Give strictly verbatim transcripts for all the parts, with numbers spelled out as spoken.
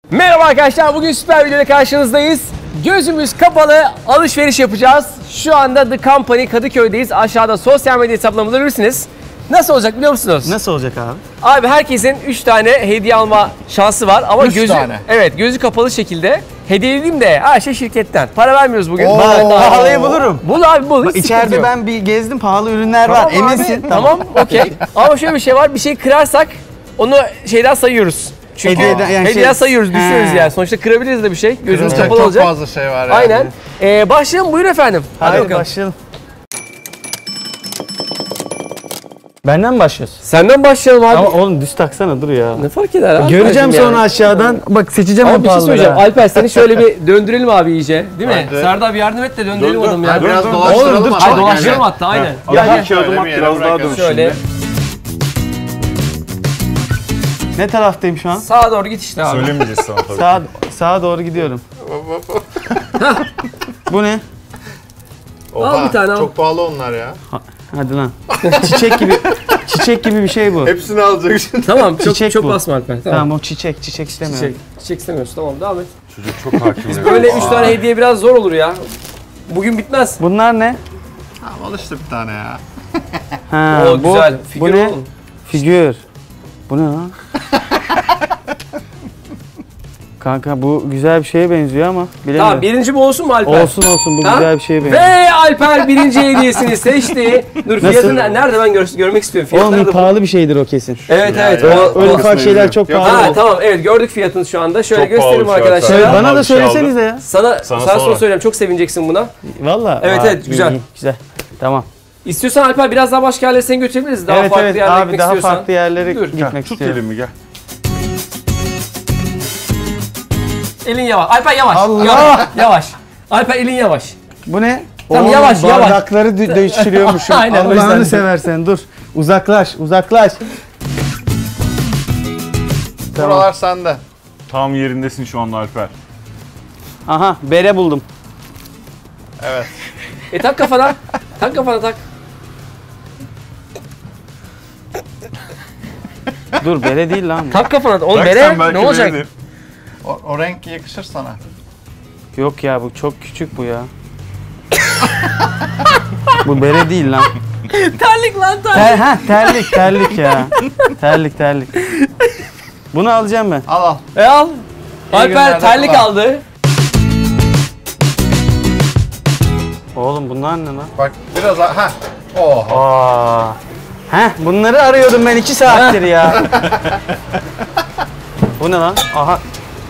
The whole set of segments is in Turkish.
Merhaba arkadaşlar, bugün süper videoda karşınızdayız. Gözümüz kapalı alışveriş yapacağız. Şu anda The Company Kadıköy'deyiz. Aşağıda sosyal medya hesaplarımızı görürsünüz. Nasıl olacak biliyor musunuz? Nasıl olacak abi? Abi herkesin üç tane hediye alma şansı var ama üç gözü tane. Evet, gözü kapalı şekilde. Hediye dediğim de her şey şirketten. Para vermiyoruz bugün. Oo. Para- Pahalıyı bulurum. Bul abi bul. hiç sıkıntı İçeride yok. ben bir gezdim, pahalı ürünler Tamam var. abi, Eminsin. Tamam, okey. Ama şöyle bir şey var, bir şey kırarsak onu şeyden sayıyoruz. Çünkü Hediyeden- yani hediyeden şey- sayıyoruz, düşüyoruz He. yani. Sonuçta kırabiliriz de bir şey. Gözümüz Kırılacak kapalı çok olacak. fazla şey var yani. Aynen. Ee, başlayalım, buyurun efendim. Hadi bakalım. başlayalım. Benden mi başlıyorsun? Senden başlayalım abi. Ama oğlum düz taksana dur ya. Ne fark eder abi? Göreceğim Bence sonra yani. aşağıdan. Bak seçeceğim Ama en bir şey pahalıları. söyleyeceğim. ha. Alper seni şöyle bir döndürelim abi iyice. Değil mi? Hadi. Serdar bir yardım et de döndürelim Dur, dur. adamı ya. Hadi biraz dur. dolaştıralım Oğlum, dur, ama. Hadi Çabuk dolaşalım gel. hatta aynen. Gel, Gel gel. gel. Şöyle adım bir at yere biraz daha bırakalım. dur Şöyle. Ne taraftayım şu an? Sağa doğru git işte abi. Söylemeyeceğiz sana tabii. Sağa, sağa doğru gidiyorum. Bu ne? Al bir tane al. Çok pahalı onlar ya. Hadi lan. Çiçek gibi çiçek gibi bir şey bu. Hepsini alacak şimdi. Tamam çok Çiçek çok bu. basma Alper. Tamam Tamam. o çiçek, çiçek istemiyorum. Çiçek. Çiçek istemiyorsun. Tamam devam et. Çocuk çok hakim. Böyle üç tane hediye biraz zor olur ya. Bugün bitmez. Bunlar ne? Tamam al işte bir tane ya. Ha, Oo, bu, güzel. bu Figür ne? oğlum. Figür. Bu ne lan? Kanka bu güzel bir şeye benziyor ama bilemiyorum. Tamam birinci bu olsun mu Alper? Olsun olsun bu Ha? güzel bir şeye benziyor. Ve Alper birinci hediyesini seçti. Dur Nasıl? fiyatını nerede ben gör- görmek istiyorum. Oğlum Fiyatları bu da pahalı bir şeydir o kesin. Evet evet. Ya, o, Öyle o- ufak şeyler çok Yok, pahalı. Ha tamam evet gördük fiyatını şu anda. Şöyle Çok gösterelim pahalı bir şey arkadaşlar. Söyle, Alper. bana da Bir şey söylesenize ya. Sana, Sana sana sonra sonra. söyleyeyim çok sevineceksin buna. Valla. Evet, Aa, evet, iyi, güzel. iyi, güzel. Tamam. İstiyorsan Alper biraz daha başka yerlere seni götürebiliriz. Daha evet farklı evet yerlere abi gitmek daha istiyorsan. farklı yerlere Dur. gitmek Tut istiyorum. elimi gel. Elin yavaş. Alper yavaş. Allah! Yavaş. yavaş. Alper elin yavaş. Bu ne? Tamam, Oğlum, yavaş, yavaş. bardakları dö- değiştiriyormuşum. Aynen, o yüzden. Allah'ını seversen dur. Uzaklaş, uzaklaş. Tamam. Buralar sende. Tam yerindesin şu anda Alper. Aha, bere buldum. Evet. E tak kafana. tak kafana tak. Dur, bere değil lan bu. Tak kafana. Oğlum Bak bere sen belki ne olacak? beğenir. O, o renk yakışır sana. Yok ya bu çok küçük bu ya. Bu bere değil lan. Terlik lan terlik. Ter, ha, terlik, terlik ya. Terlik, terlik. Bunu alacağım ben. Al al. E al. Alper günler, terlik al. aldı. Oğlum bunlar ne lan? Bak biraz daha. Heh. Oha. Aa. Heh, bunları arıyordum ben iki saattir ya. Bu ne lan? Aha.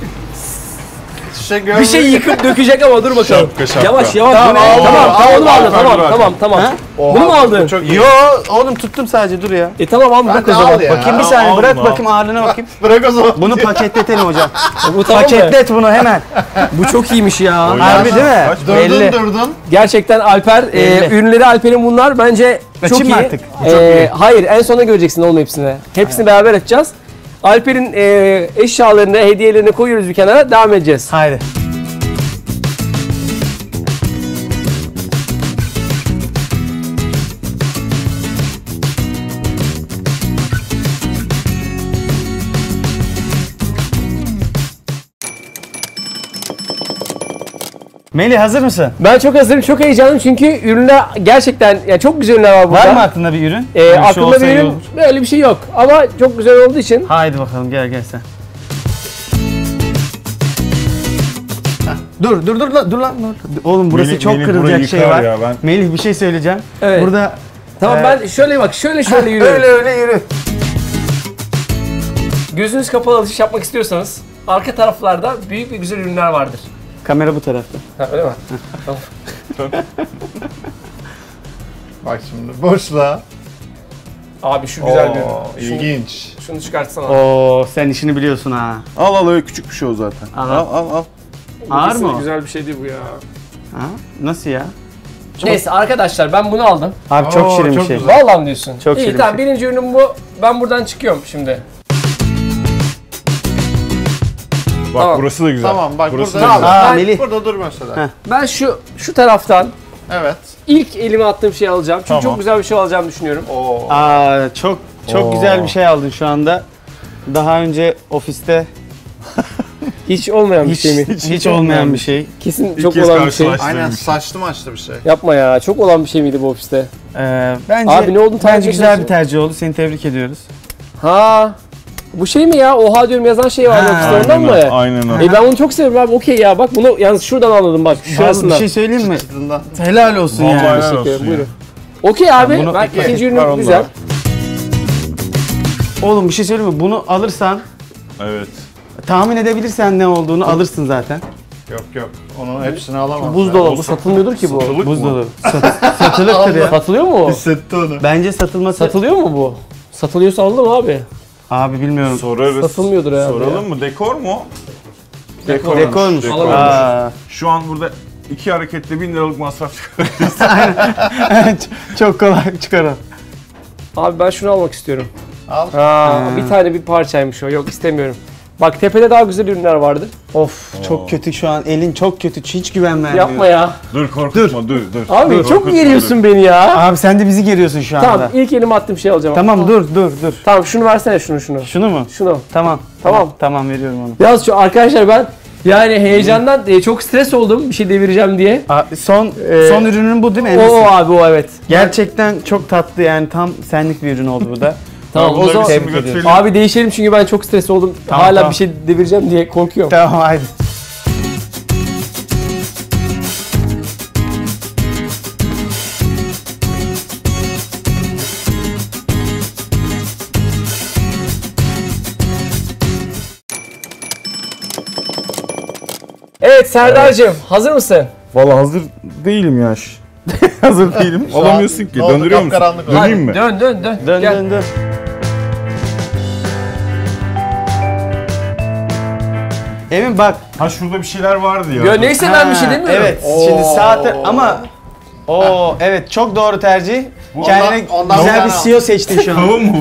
Şey Bir şey yıkıp dökecek ama dur bakalım. Şapka, şapka. Yavaş yavaş. Tamam, Bu ne? aldım, tamam tamam aldım, onu mu aldın? aldım, Tamam aldım. tamam tamam. Ha? Bunu mu aldın? Çok iyi. Yo, oğlum tuttum sadece dur ya. E tamam al Ben bırak de o zaman. al ya. Bakayım bir al, saniye al bırak bunu, bakayım ağırlığına bakayım. Bırak o zaman. Bunu paketletelim hocam. Bu tamam mı? Paketlet bunu hemen. Bu çok iyiymiş ya. Oy. Harbi değil mi? Kaç? Durdun Belli. durdun. Gerçekten Alper e, Belli. ürünleri Alper'in bunlar bence çok Açayım iyi. mı artık? E, Çok iyi. Hayır en sonunda göreceksin oğlum hepsini. Hepsini beraber açacağız. Alper'in e, eşyalarını, hediyelerini koyuyoruz bir kenara devam edeceğiz. Haydi. Melih hazır mısın? Ben çok hazırım, çok heyecanlıyım çünkü ürünler gerçekten ya çok güzel ürünler var burada. Var mı aklında bir ürün? E, Bir şey aklımda olsa bir iyi ürün olur. böyle bir şey yok ama çok güzel olduğu için. Haydi bakalım gel gel sen. Dur dur dur lan dur lan. dur. Oğlum burası Melih- çok Melih kırılacak burayı şey yıkar var. ya, ben- Melih bir şey söyleyeceğim. Evet. Burada Tamam Ee, ben şöyle bak şöyle şöyle yürüyorum. öyle öyle yürü. Gözünüz kapalı alışveriş yapmak istiyorsanız arka taraflarda büyük ve güzel ürünler vardır. Kamera bu tarafta. Ha, öyle mi? Bak şimdi boşla. Abi şu güzel bir Oo, ürün. Şunu, ilginç. şunu çıkartsana. Oo sen işini biliyorsun ha. Al al öyle küçük bir şey o zaten. Al, Al al. al al. Ağır Kesinlikle mı o? güzel bir şey değil bu ya. Ha? Nasıl ya? Neyse arkadaşlar ben bunu aldım. Abi çok Oo, şirin çok bir şey. güzel. Vallahi mi diyorsun? Çok İyi şirin tamam bir birinci ürünüm bu. Ben buradan çıkıyorum şimdi. Bak Tamam. burası da güzel. Tamam bak burası burada. da güzel. Aa Ben- Melih. Burada dur mesela. Heh. Ben şu şu taraftan Evet. ilk elime attığım şeyi alacağım. Çünkü Tamam. çok güzel bir şey alacağımı düşünüyorum. Oo. Aa çok çok Oo. güzel bir şey aldın şu anda. Daha önce ofiste Hiç olmayan bir Hiç, şey mi? hiç, hiç olmayan bir şey. Kesin İlk çok kez olan bir şey. karşılaştım. Aynen saçlı maçlı bir şey. Yapma ya. Çok olan bir şey miydi bu ofiste? Ee, bence Abi ne olduğunu tahmin bence güzel ediyorsun. bir tercih oldu. Seni tebrik ediyoruz. Ha. Bu şey mi ya? Oha diyorum yazan şey var Ha, ofiste ondan mı? Aynen, aynen öyle. E ben onu çok seviyorum abi. Okey ya. Bak bunu yalnız şuradan anladım bak. Abi bir Şurasından. şey söyleyeyim mi? Çıtından. Helal olsun Vallahi yani. helal Teşekkür olsun ederim. ya. Buyurun. Okey abi. bunu- ben Peki, ikinci ver ürünüm onları. güzel. Oğlum bir şey söyleyeyim mi? Bunu alırsan, Evet. tahmin edebilirsen ne olduğunu alırsın zaten. Yok yok. Onun hepsini alamaz. Buzdolabı. Bu satılmıyordur ki bu. Satılık mı? Buzdolabı. Sat- satılıktır ya. Satılıyor mu o? Hissetti onu. Bence satılması... Satılıyor mu bu? Satılıyorsa alırım abi. Abi bilmiyorum. Sorarız. Satılmıyordur herhalde Soralım mı? Dekor mu? Dekor. Dekormuş. Dekormuş. Aa, Şu an burada iki harekette bin liralık masraf çıkar. çok kolay çıkarım. Abi ben şunu almak istiyorum. Al. Ha, bir tane bir parçaymış o. Yok istemiyorum. Bak tepede daha güzel ürünler vardı. Of çok kötü şu an. Elin çok kötü. Hiç güven vermiyor. Yapma ya. dur korkutma dur dur. Abi Dur, çok korkutma, geriyorsun beni ya. Abi sen de bizi geriyorsun şu anda. Tamam ilk elime attığım şey alacağım. Tamam dur dur dur. Tamam şunu versene şunu şunu. Şunu mu? Şunu. Tamam. Tamam. Tamam veriyorum onu. Yalnız şu arkadaşlar ben yani heyecandan e, çok stres oldum bir şey devireceğim diye. Abi son Ee, son ürünün bu değil mi? O Enes'in? abi o evet. Gerçekten çok tatlı yani tam senlik bir ürün oldu bu da. Tamam o bunları zaman biz tebrik götürelim. abi değişelim çünkü ben çok stres oldum. Tamam, Hala tamam. bir şey devireceğim diye korkuyorum. Tamam haydi. Evet Serdar'cığım hazır mısın? Valla hazır değilim ya. hazır değilim. Şu an Alamıyorsun ki. ne oldu? Döndürüyor musun? Kapkaranlık oldu. Döneyim mi? Dön dön dön. Dön Gel. dön dön. Emin bak. Ha şurada bir şeyler vardı ya. Gö neyse ben bir şey Ha, demiyorum. Evet. Şimdi saat ama o evet çok doğru tercih. Kendine Ondan- ondan güzel bir bir tane C E O seçtin şu an. Kavun mu?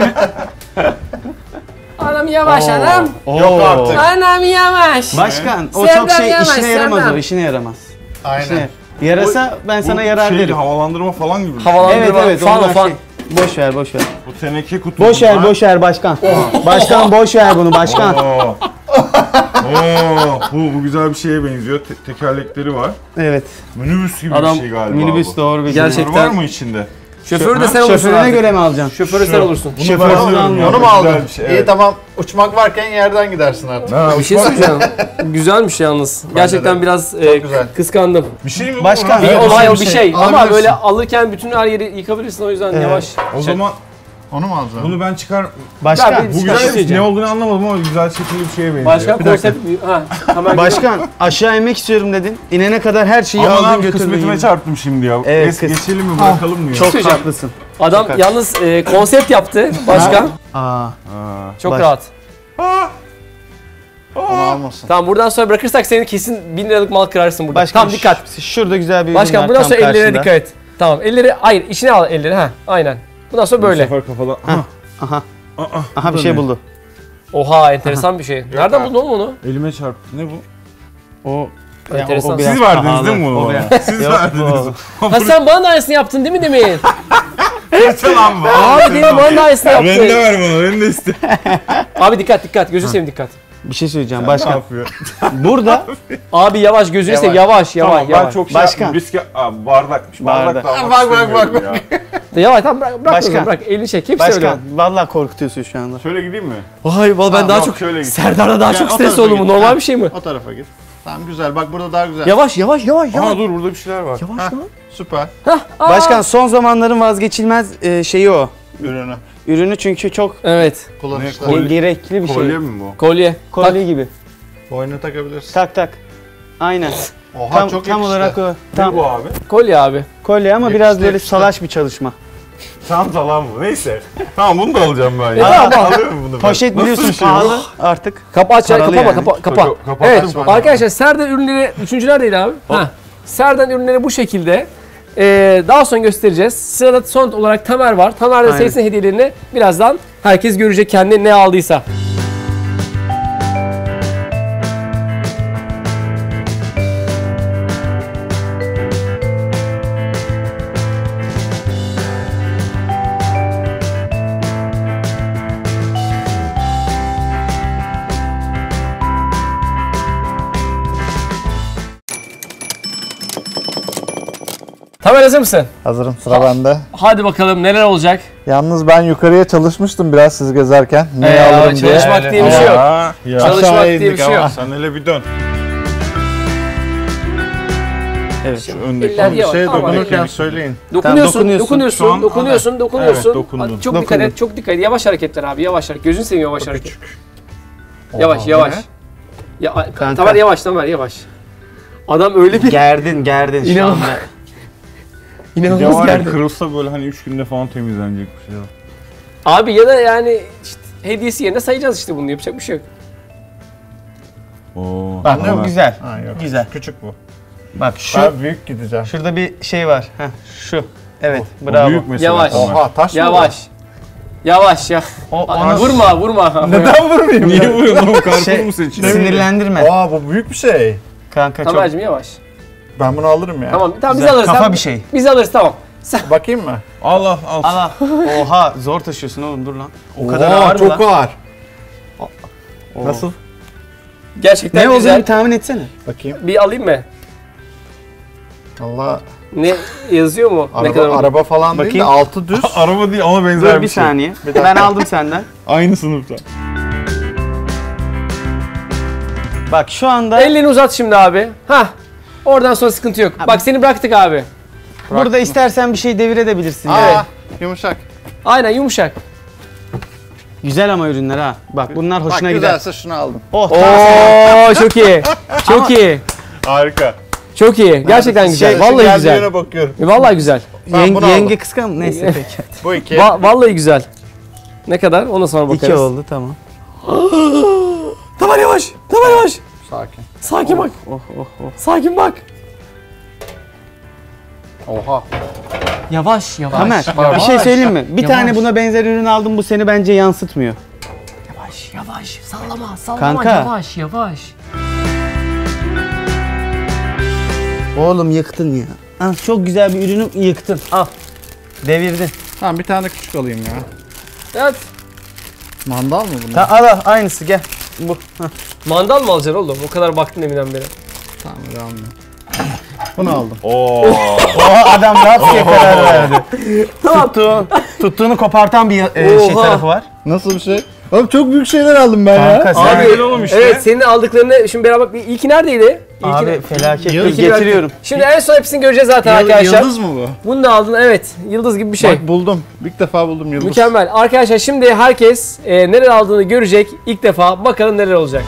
Anam yavaş anam. Yok artık. Anam yavaş. Başkan o Serdar çok şey yavaş, işine yaramaz Serdar. o işine yaramaz. Aynen. İşine yarasa ben sana Bu yarar şey, derim. havalandırma falan gibi. Havalandırma Evet evet fan o onlar fan. şey. Boş ver boş ver. Bu teneke kutu. Boş ver Ha? boş ver başkan. Başkan boş ver bunu başkan. Oo. Oo, bu, bu güzel bir şeye benziyor. Te- tekerlekleri var. Evet. Minibüs gibi Adam bir şey galiba Minibüs bu. doğru bir Gerçekten. Şoför var mı içinde? Şoförü de Ha? sen olursun Şoförüne artık. göre mi alacaksın? Şoförü sen olursun. Bunu Şoför ben onu alıyorum almıyor. ya, Onu mu güzel aldın? bir şey, İyi evet. tamam. Uçmak varken yerden gidersin artık. Ha, Bir şey uçmak- söyleyeceğim. Güzelmiş yalnız. Gerçekten de. biraz e, güzel. kıskandım. Bir şey mi bu? Başkan, Murat? Bir Evet, olay o bir bir şey. şey. Ama Alabilirsin. böyle alırken bütün her yeri yıkabilirsin o yüzden Evet. yavaş. O Şey- zaman Onu mu alacaksın? bunu ben çıkar... Başkan. Ya Bu bir- güzel bir söyleyeceğim. ne olduğunu anlamadım ama güzel şekilli bir şeye benziyor. Başkan Bir dakika. konsept ha hemen Başkan aşağı inmek istiyorum dedin. İnene kadar her şeyi Aman aldın abi götürdün. kısmetime yine. çarptım şimdi ya. Evet, Geç- kız. geçelim mi bırakalım mı ya? Çok söyleyeceğim. haklısın. adam Çok yalnız e, konsept yaptı başkan. Aa. Ha. Çok Baş- rahat. Onu almasın. Tamam buradan sonra bırakırsak senin kesin bin liralık mal kırarsın burada. Başkan Tamam dikkat. ş- Şurada güzel bir ürün Başkan var bundan tam sonra ellerine karşında. dikkat et. Tamam elleri hayır içine al elleri ha aynen. Bundan sonra Bu böyle. sefer kafadan... Ha. Aha. Aa, Aha bu bir da şey ne? buldu. Oha enteresan bir şey. Nereden abi. buldun oğlum onu? Elime çarptı. Ne bu? O Enteresan. biraz Siz verdiniz pahalı. değil mi bunu O bana? biraz- Siz Yok, verdiniz. bu- Ha sen bana da aynısını yaptın değil mi demin? Fırça lan bu. Abi demin bana da aynısını Ben de yaptın. ver bunu. Ben de iste. Abi dikkat dikkat gözünü seveyim dikkat. Bir şey söyleyeceğim Ne başkan. yapıyor? Burada Abi yavaş gözünü seveyim yavaş yavaş Tamam ben yavaş. çok şey Başkan. yaptım. Riske... Aa, bardakmış. Bardak. Bardak da almak Bak, bak, istemiyorum bak, ya. Yavaş tamam bırak bırak Başkan. bırak, bırak elini çek hepsi öyle. başkan vallahi korkutuyorsun şu anda. Şöyle gideyim mi? Hayır vallahi ben Ha, daha yok, çok şöyle git. Serdar'da daha Gel, çok o stres tarafa oldum bu git. normal Ha. bir şey mi? O tarafa git. Tamam güzel. Bak burada daha güzel. Yavaş yavaş yavaş Aa yavaş. dur burada bir şeyler var. Yavaş Hah. lan. Süper. Hah, aa. Başkan son zamanların vazgeçilmez e, şeyi o. Ürünü. Ürünü çünkü çok Evet Kullanışlı. Ne, kol- gerekli bir şey. Kolye mi bu? kolye. Kolye gibi. Boynuna takabilirsin. Tak tak. Aynen. Oha tam çok tam yakıştı. olarak o. Ne Tam bu abi? Kolye abi. kolye ama biraz Yakıştı, böyle yakıştı. salaş bir çalışma. Çanta lan bu. Neyse. Tamam bunu da alacağım ben. E, tamam, tamam. Alıyorum bunu ben. Poşet Nasıl biliyorsun bir şey bu? pahalı artık. Kapa aç ya Paralı kapama yani. kapa kapa. Kapa- kapat, Evet açma. arkadaşlar Serdar ürünleri üçüncü neredeydi abi? Ha. Serdar ürünleri bu şekilde. Ee, daha sonra göstereceğiz. Sırada son olarak Tamer var. Tamer de Aynen. sayısın hediyelerini birazdan herkes görecek kendi ne aldıysa. Tamer hazır mısın? Hazırım, sıra bende. Hadi bakalım neler olacak? Yalnız ben yukarıya çalışmıştım biraz siz gezerken. Ne Ee, alırım diye. çalışmak diye bir şey yok. Ya, ya. Çalışmak Aşağı diye bir indik şey ama. yok. Sen hele bir dön. Evet. Şu öndeki. İlla Bir yavaş, şey tamam. dokunurken söyleyin. Dokunuyorsun, dokunuyorsun. dokunuyorsun, Şu an- dokunuyorsun, Evet, dokunuyorsun. dokundun. Hadi çok dikkat Dokundum. et, çok dikkat et. Yavaş hareketler abi, yavaş hareket. Gözünü seveyim yavaş hareket. Küçük. Yavaş, Oha, yavaş. ne? Ya, Kanka. Tamer yavaş, Tamer yavaş. Adam öyle bir Gerdin gerdin şu İnanılmaz. anda. Ya inanılmaz var ya, geldi. kırılsa böyle hani üç günde falan temizlenecek bir şey var. Abi ya da yani işte hediyesi yerine sayacağız işte bunu, yapacak bir şey yok. Oo. Ben de Bu mi? güzel. Ha, yok. Güzel. Küçük bu. Bak şu Ben büyük gideceğim. şurada bir şey var. Heh, şu. Evet, O bravo. büyük mesela. Yavaş. Tamer. Oha taş mı Yavaş. Yavaş ya. O, Aa, onu vurma, vurma. Neden vurmayayım? Niye vuruyorsun oğlum? Karpuz şey, mu seçiyorsun? sinirlendirme. Oha bu büyük bir şey. Kanka çok Tamer'cim yavaş. Ben bunu alırım ya. Tamam, tamam biz güzel. alırız. Kafa tamam. bir şey. Biz alırız tamam. Sen Bakayım mı? Al al al. Allah. Oha zor taşıyorsun oğlum dur lan. O kadar Oha, ağır mı çok lan? ağır. Oo. Nasıl? gerçekten Ne olduğunu güzel. bir tahmin etsene. Bakayım. Bir alayım mı? Allah. Ne yazıyor mu? ne kadar Araba, oldu? araba falan değil de Bakayım. altı düz. Araba değil ama benzer Dur bir bir şey. saniye. dakika. Ben aldım senden. Aynı sınıfta. Bak şu anda Elini uzat şimdi abi. Hah. Oradan sonra sıkıntı yok. Bak seni bıraktık abi. burada istersen bir şey devirebilirsin. Aa, Evet. yumuşak. Aynen yumuşak. Güzel ama ürünler ha. Bak bunlar Bak hoşuna gider. güzelse şunu aldım. Oh tamam. Oo çok iyi. Çok iyi. Harika. Çok iyi. Gerçekten güzel. Şey, Vallahi geldiği güzel. yere bakıyorum. E, Vallahi güzel. Ben Yenge, bunu yenge aldım. kıskan mı? Neyse peki. Bu iki. Va- vallahi güzel. Ne kadar? Ona sonra bakarız. İki oldu tamam. Tamam yavaş. Tamam yavaş. Sakin. Sakin bak. Oh oh oh. Sakin bak. Oha. Yavaş yavaş. Tamer yavaş. bir şey söyleyeyim mi? Bir Yavaş. tane buna benzer ürün aldım bu seni bence yansıtmıyor. Yavaş yavaş. Sallama sallama Kanka. yavaş yavaş. Oğlum yıktın ya. Ah, çok güzel bir ürünü yıktın. Al. Devirdin. Tamam bir tane de küçük alayım ya. Evet. Mandal mı bunlar? Ta al al aynısı gel. Bu. Hah. Mandal mı alacaksın oğlum? O kadar baktın deminden beri. Tamam hadi almıyorum. Bunu aldım. Oo. Oha adam rastgele karar verdi. Tuttuğu, tuttuğunu kopartan bir e, şey Oha. tarafı var. Nasıl bir şey? Oğlum çok büyük şeyler aldım ben Kanka ya. sen- Abi Güzel oğlum işte. evet senin aldıklarını şimdi beraber bir ilki neredeydi? İlkini- Abi felaket. Yıl- Dur, getiriyorum. Şimdi en son hepsini göreceğiz zaten Yıl- arkadaşlar. Yıldız mı bu? Bunu da aldın evet. Yıldız gibi bir şey. Bak buldum. İlk defa buldum yıldız. Mükemmel. Arkadaşlar şimdi herkes e, neler aldığını görecek ilk defa. Bakalım neler olacak.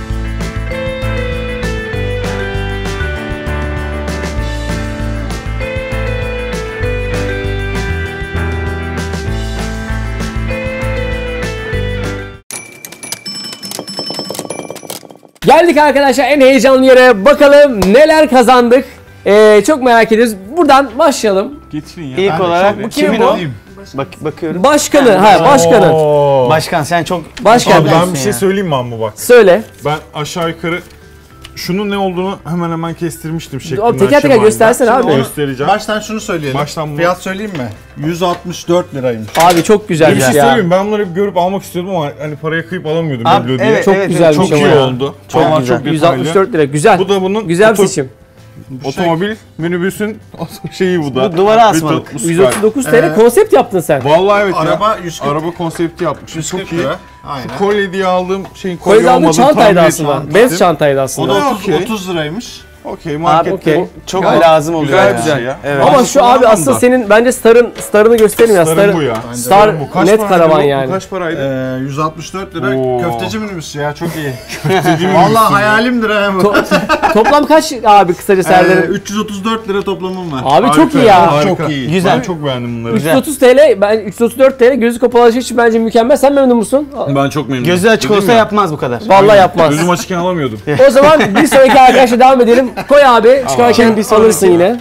Geldik arkadaşlar en heyecanlı yere. Bakalım neler kazandık. E, çok merak ediyoruz. Buradan başlayalım. Getirin ya. İlk Ben de olarak çok- bu kimin bu? o? Bak bakıyorum. Başkanı. Ha başkanı. Oo. Başkan sen çok Başkan. Abi ben bir ya. şey söyleyeyim mi amma bak. Söyle. Ben aşağı yukarı şunun ne olduğunu hemen hemen kestirmiştim şeklinden. Abi teker teker şemalinden. göstersene Şimdi abi. onu göstereceğim. Baştan şunu söyleyelim. Baştan bu. Fiyat söyleyeyim mi? yüz altmış dört liraymış. Abi çok Bir güzel şey ya. söyleyeyim ben bunları hep görüp almak istiyordum ama hani paraya kıyıp alamıyordum Abi, Meblo diye. evet, Çok evet, güzelmiş Çok ama iyi ya. oldu. Çok Vallahi güzel. çok detaylı. yüz altmış dört lira. Güzel. Bu da bunun Güzel bir oto- seçim. otomobil minibüsün şeyi bu da. Bu duvara asmalık. Bir ta- yüz otuz dokuz T L Ee, konsept yaptın sen. Vallahi evet Araba ya. yüz kırk. Araba konsepti yapmış. yüz Çok kırk iyi. lira. Aynen. Kolye diye aldığım şeyin kolye Koydu aldığın olmadığını çantaydı tahmin aslında. etmiştim. Bez çantaydı O aslında. da Aa, otuz, okey. otuz liraymış. Okey Abi markette okey. bu. çok Gayet lazım oluyor güzel ya. bir şey ya. Evet. Ama Ben şu abi kullanmam asıl da. senin bence starın starını göstereyim ya. Starın Star, bu ya. Star Starın bu. Kaç net paraydı karavan bu? Bu yani. kaç paraydı? Ee, yüz altmış dört lira. Oo. Köfteci minibüsü ya çok iyi. Dediğim Vallahi gibi hayalimdir ha bu. To- Toplam kaç abi kısaca Ee, Serdar'ın? üç yüz otuz dört lira toplamım var. Abi çok Harika iyi ya. Harika. Çok iyi. Güzel. Ben çok beğendim bunları. üç yüz otuz T L, ben üç yüz otuz dört T L gözü kapalı alışveriş için bence mükemmel. Sen memnun musun? Ben çok memnunum. Gözü açık Dedim olsa ya, yapmaz bu kadar. Vallahi yapmaz. Gözüm açıkken alamıyordum. O zaman bir sonraki arkadaşla devam edelim. Koy abi. Çıkarken bir alırsın yine.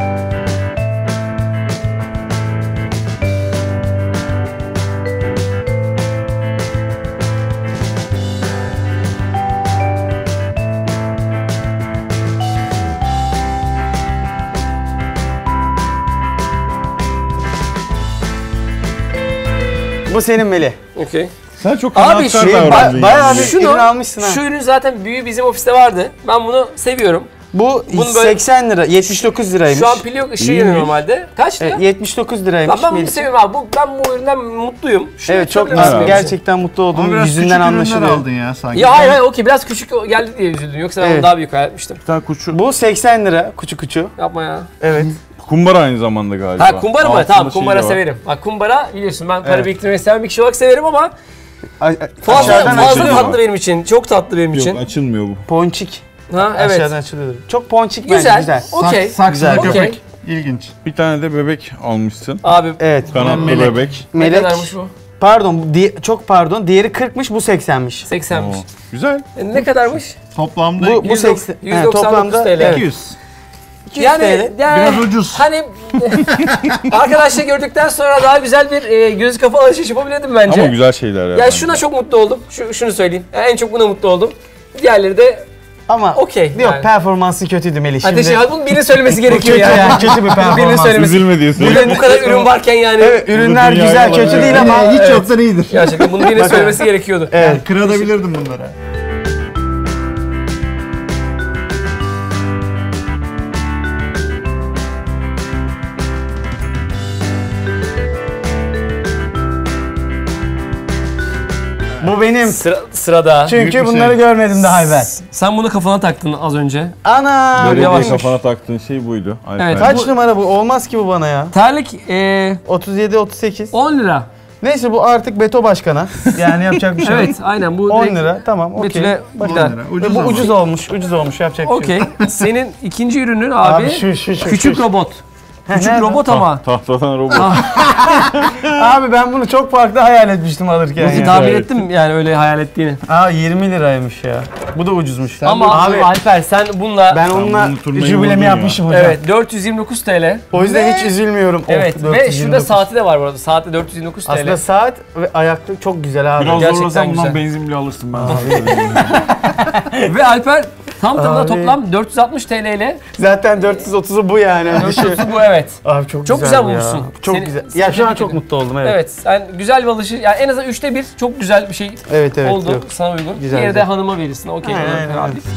Bu senin Melih. Okey. Sen çok Abi kanaatkar şey, davrandın ba- bayağı yani. bir- Şunu, Ürün almışsın ha. şu ürün zaten büyüğü bizim ofiste vardı. Ben bunu seviyorum. Bu Bunun böyle- seksen lira, yetmiş dokuz liraymış. Şu an pil yok, ışığı yanıyor normalde. Kaç lira? Evet, yetmiş dokuz liraymış. Lan ben bunu Melih. seviyorum abi. Bu, ben bu üründen mutluyum. Şunu Evet, çok yapabilir mutlu. misin? Gerçekten mutlu Ama olduğum biraz yüzünden küçük ürünler anlaşılıyor. aldın ya sanki. Ya hayır hayır okey biraz küçük geldi diye üzüldüm. Yoksa ben Evet. onu daha büyük hayal etmiştim. Bir tane kuçu. Bu seksen lira, kuçu kuçu. Yapma ya. Evet. Kumbara aynı zamanda galiba. Ha kumbara mı? Altında Tamam şey kumbara de var. severim. Bak kumbara biliyorsun ben para Evet. biriktirmeyi seven bir kişi olarak severim ama A- a- fazla, aşağıdan fazla açılıyor. tatlı benim için. Çok tatlı benim için. Yok açılmıyor bu. Ponçik. Ha evet. Aşağıdan açılıyor. Çok ponçik Güzel. bence, güzel. Okey. Saksılı Güzel. Okey. köpek. İlginç. Bir tane de bebek almışsın. Abi Evet. Kanatlı melek. bebek. ne Melek. kadarmış bu? Pardon, bu di- çok pardon. Diğeri kırkmış, bu seksenmiş. seksenmiş. Oo, güzel. E, ne kadarmış? Toplamda Bu bu yüz doksan- seksen. yüz he, doksan dokuz toplamda TL. evet. iki yüz. iki yüz Yani, TL. yani Biraz ucuz. hani arkadaşlar gördükten sonra daha güzel bir e, göz kafa alışveriş yapabilirdim bence. Ama güzel şeyler ya. Ya şuna çok mutlu oldum. Şu, şunu söyleyeyim. Yani en çok buna mutlu oldum. Diğerleri de Ama okey. yok, yani. performansı kötüydü Melih. Hadi şey, bunun birinin söylemesi gerekiyor kötü ya. yani, kötü bir Birinin performans. söylemesi. Üzülme diye Burada söylüyorum. bu kadar ürün varken yani. Evet, ürünler Dünyaya güzel, var kötü ya. değil ama hiç evet. yoktan iyidir. Gerçekten bunun birinin söylemesi gerekiyordu. Evet. Kırabilirdim bunları. Bu benim. Sıra, sırada. Çünkü Büyük bir bunları şey. görmedim daha evvel. Sen bunu kafana taktın az önce. Ana! Böyle Böyle yavaş. kafana taktığın şey buydu. Alper. Evet. Kaç numara bu? Olmaz ki bu bana ya. Terlik e, otuz yedi otuz sekiz. on lira. Neyse, bu artık Beto Başkan'a. Yani yapacak bir şey yok. Evet aynen bu on direkt lira, tamam, okey. Betül'e Bak- gider. lira, Ve ucuz bu ama. ucuz olmuş, ucuz olmuş, yapacak bir şey Okey. yok. Senin ikinci ürünün abi, Abi şu, şu, şu, küçük şu. robot. He, Küçük nerede? robot ama. Tahtadan robot. Abi ben bunu çok farklı hayal etmiştim alırken Nasıl ya. tahmin Evet. ettim yani öyle hayal ettiğini. Aa, yirmi liraymış ya. Bu da ucuzmuş. Ama abi Alper sen bununla ben onunla bunu turnayı jübilemi vurdun ya. yapmışım hocam. evet dört yüz yirmi dokuz TL. O yüzden hiç üzülmüyorum. Of, Evet ve dört yüz yirmi şurada dokuz. saati de var bu arada. Saati dört yüz yirmi dokuz Aslında TL. saat ve ayaklık çok güzel abi. Biraz Gerçekten zorlasan bundan güzel. benzin bile alırsın ben. Ve Alper tam tamına Abi. toplam dört yüz altmış TL ile Zaten dört yüz otuzu bu yani. dört yüz bu evet. Abi çok, Çok güzel, güzel bu ya. bulmuşsun. Çok Seni- güzel. seni Ya şu an tebrik çok ederim. mutlu oldum, evet. Evet. Yani güzel bir alışı yani en azından üçte bir çok güzel bir şey Evet, evet. oldu yok. sana uygun. Güzel, Diğeri de güzel. hanıma verirsin. Okey. Aynen, ona aynen, karar aynen. değil.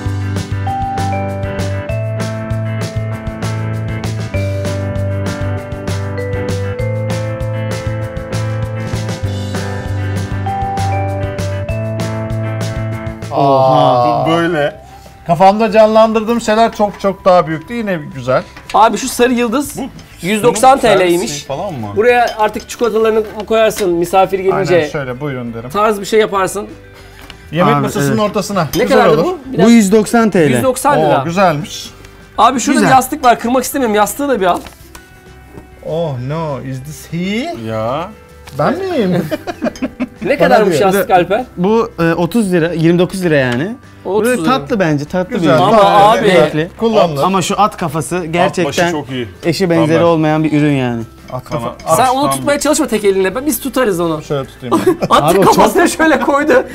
Oha. Böyle. Kafamda canlandırdığım şeyler çok çok daha büyüktü. Yine güzel. Abi şu sarı yıldız yüz doksan TL'ymiş. Falan mı? Buraya artık çikolatalarını koyarsın misafir gelince. Aynen şöyle buyurun derim. Tarz bir şey yaparsın. Yemek Abi, masasının evet. ortasına. Ne Güzel kadardı olur. bu? Bir Bu dakika. yüz doksan TL. yüz doksan lira. Oo, güzelmiş. Abi şurada Güzel. bir yastık var. Kırmak istemiyorum. Yastığı da bir al. Oh no, is this he? Ya. Ben miyim? Ne kadarmış diyor. yastık Alper? Bu e, otuz lira, yirmi dokuz lira yani. otuz Böyle lira. tatlı bence, tatlı Güzel. bir ürün. Ama Tamam, abi- Zevkli. Kullanılır. Ama şu at kafası At başı gerçekten çok iyi. eşi benzeri Tamam. olmayan bir ürün yani. At Sana kafa. Sen at, onu tam tutmaya çalışma tek elinle. Ben- Biz tutarız onu. Şöyle tutayım ben. Attı Abi o çok- kafasına şöyle koydu.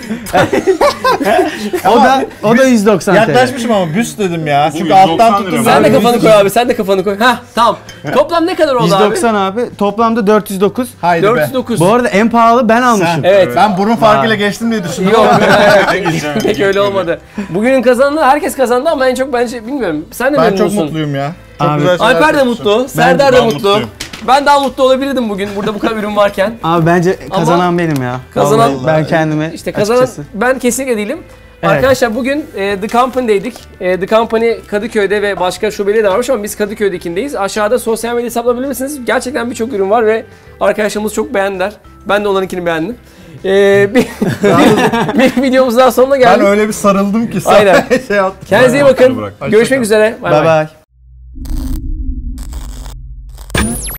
O da o da yüz doksan TL. Yaklaşmışım ama büst dedim ya. Bu Çünkü yüz doksan alttan lira tuttum. mı? Sen de Abi, kafanı yüz- koy abi. Sen de kafanı koy. Heh tamam. Toplam ne kadar oldu yüz abi? doksan abi. Toplamda dört yüz dokuz. Haydi dört be. yüz dokuz. Bu arada en pahalı ben almışım. Evet. Ben burun farkıyla geçtim diye düşündüm. Yok. güzel. Pek öyle olmadı. Bugünün kazananı herkes kazandı ama en çok bence bilmiyorum. Sen de Ben memnun çok musun? mutluyum ya. Çok Abi. güzel şeyler Alper de yapmışsın. mutlu. Serdar da ben mutlu. mutluyum. Ben daha mutlu olabilirdim bugün burada bu kadar ürün varken. Abi bence kazanan benim ya. Kazanan- Vallahi ben kendime İşte kazanan açıkçası. ben kesinlikle değilim. Evet. Arkadaşlar bugün e, The Company'deydik. E, The Company Kadıköy'de ve başka şubeleri de varmış ama biz Kadıköy'dekindeyiz. Aşağıda sosyal medya hesaplarını bulabilirsiniz. Gerçekten birçok ürün var ve arkadaşlarımız çok beğendiler. Ben de onlarınkini beğendim. E, bir, bir, bir videomuz daha sonuna Ben geldik. öyle bir sarıldım ki. Aynen. Şey yaptım. Kendinize iyi bakın. Bırak. Görüşmek üzere. Bay Bye bay. bye.